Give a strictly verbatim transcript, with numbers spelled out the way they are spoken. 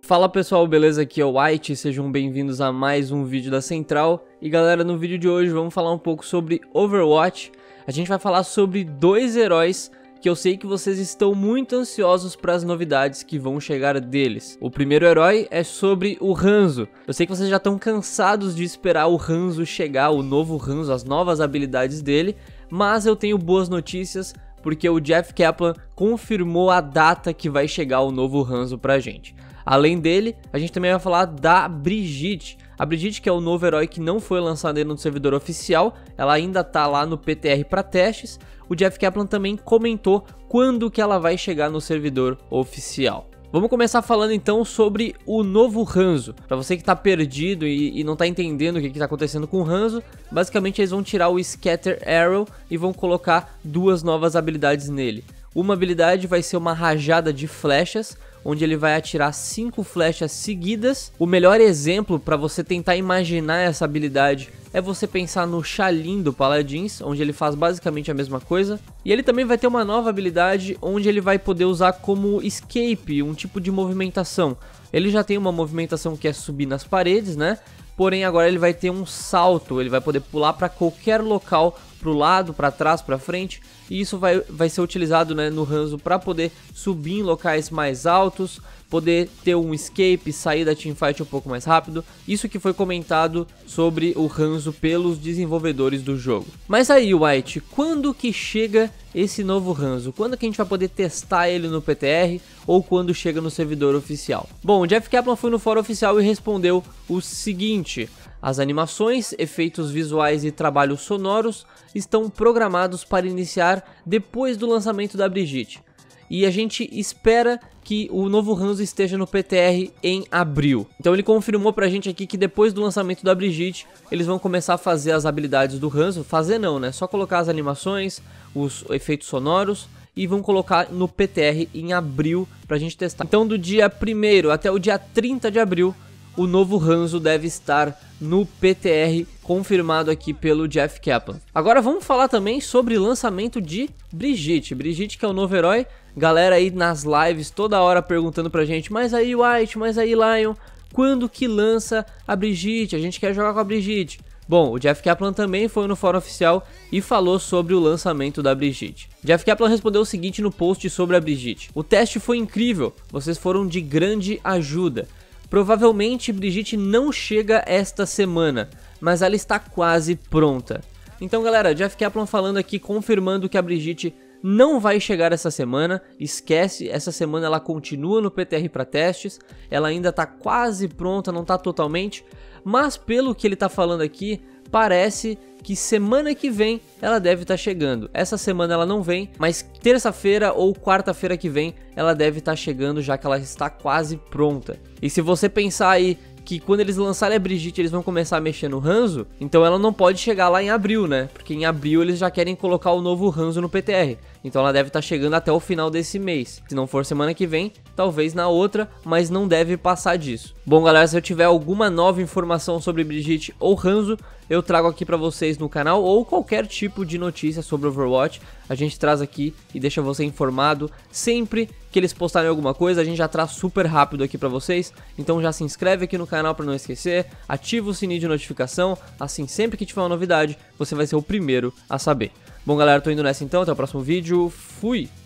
Fala pessoal, beleza? Aqui é o White, sejam bem-vindos a mais um vídeo da Central. E galera, no vídeo de hoje vamos falar um pouco sobre Overwatch. A gente vai falar sobre dois heróis que eu sei que vocês estão muito ansiosos para as novidades que vão chegar deles. O primeiro herói é sobre o Hanzo. Eu sei que vocês já estão cansados de esperar o Hanzo chegar, o novo Hanzo, as novas habilidades dele, mas eu tenho boas notícias porque o Jeff Kaplan confirmou a data que vai chegar o novo Hanzo pra gente. Além dele, a gente também vai falar da Brigitte. A Brigitte, que é o novo herói que não foi lançado ainda no servidor oficial, ela ainda tá lá no P T R para testes. O Jeff Kaplan também comentou quando que ela vai chegar no servidor oficial. Vamos começar falando então sobre o novo Hanzo. Para você que tá perdido e, e não tá entendendo o que, que tá acontecendo com o Hanzo, basicamente eles vão tirar o Scatter Arrow e vão colocar duas novas habilidades nele. Uma habilidade vai ser uma rajada de flechas, onde ele vai atirar cinco flechas seguidas. O melhor exemplo para você tentar imaginar essa habilidade é você pensar no Xalim do Paladins, onde ele faz basicamente a mesma coisa. E ele também vai ter uma nova habilidade, onde ele vai poder usar como escape, um tipo de movimentação. Ele já tem uma movimentação que é subir nas paredes, né? Porém agora ele vai ter um salto, ele vai poder pular para qualquer local, para o lado, para trás, para frente. E isso vai, vai ser utilizado, né, no Hanzo para poder subir em locais mais altos, poder ter um escape, sair da teamfight um pouco mais rápido. Isso que foi comentado sobre o Hanzo pelos desenvolvedores do jogo. Mas aí, White, quando que chega esse novo Hanzo? Quando que a gente vai poder testar ele no P T R ou quando chega no servidor oficial? Bom, o Jeff Kaplan foi no fórum oficial e respondeu o seguinte: as animações, efeitos visuais e trabalhos sonoros estão programados para iniciar depois do lançamento da Brigitte. E a gente espera que o novo Hanzo esteja no P T R em abril. Então ele confirmou pra gente aqui que depois do lançamento da Brigitte, eles vão começar a fazer as habilidades do Hanzo. Fazer não, né? Só colocar as animações, os efeitos sonoros e vão colocar no P T R em abril pra gente testar. Então do dia primeiro até o dia trinta de abril, o novo Hanzo deve estar no P T R, confirmado aqui pelo Jeff Kaplan. Agora vamos falar também sobre lançamento de Brigitte. Brigitte, que é o novo herói. Galera aí nas lives toda hora perguntando pra gente: mas aí White, mas aí Lion, quando que lança a Brigitte? A gente quer jogar com a Brigitte. Bom, o Jeff Kaplan também foi no fórum oficial e falou sobre o lançamento da Brigitte. Jeff Kaplan respondeu o seguinte no post sobre a Brigitte: o teste foi incrível, vocês foram de grande ajuda. Provavelmente Brigitte não chega esta semana, mas ela está quase pronta. Então galera, Jeff Kaplan falando aqui, confirmando que a Brigitte não vai chegar essa semana. Esquece, essa semana ela continua no P T R para testes, ela ainda está quase pronta, não está totalmente, mas pelo que ele está falando aqui, parece que semana que vem ela deve estar chegando. Essa semana ela não vem, mas terça-feira ou quarta-feira que vem ela deve estar chegando, já que ela está quase pronta. E se você pensar aí que quando eles lançarem a Brigitte eles vão começar a mexer no Hanzo, então ela não pode chegar lá em abril, né? Porque em abril eles já querem colocar o novo Hanzo no P T R. Então ela deve estar chegando até o final desse mês. Se não for semana que vem, talvez na outra, mas não deve passar disso. Bom galera, se eu tiver alguma nova informação sobre Brigitte ou Hanzo, eu trago aqui pra vocês no canal, ou qualquer tipo de notícia sobre Overwatch, a gente traz aqui e deixa você informado. Sempre que eles postarem alguma coisa, a gente já traz super rápido aqui pra vocês. Então já se inscreve aqui no canal pra não esquecer, ativa o sininho de notificação, assim sempre que tiver uma novidade, você vai ser o primeiro a saber. Bom galera, tô indo nessa então, até o próximo vídeo, fui!